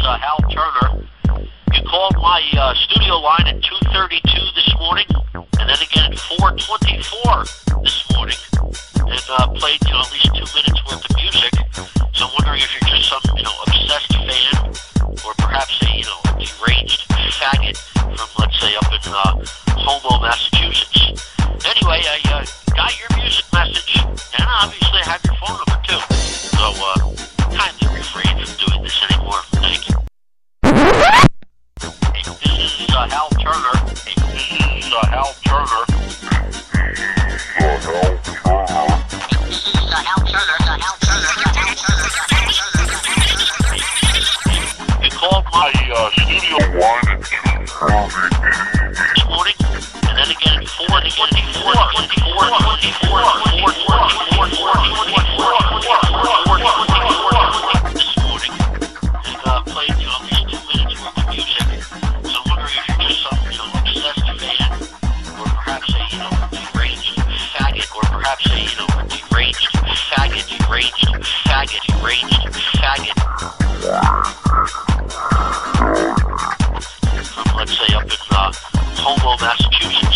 Hal Turner. You called my studio line at 2:32 this morning, and then again at 4:24 this morning, and played at least 2 minutes worth of music. So I'm wondering if you're just some obsessed fan, or perhaps a deranged faggot from, let's say, up in Homo, Massachusetts. Anyway, I got your music message, and obviously I have your phone number too. So kindly refrain from doing this anymore. Thank you. Hey, this is Hal Turner. Hey, this is Hal Turner. This is Hal Turner. You called my studio line at 2:30 this morning, and then again at 4:24. This morning, and played at least 2 minutes worth of music. So I'm wondering if you're just some obsessed fan, or perhaps a deranged faggot, or perhaps a deranged faggot. From, let's say, up in Homo, Massachusetts.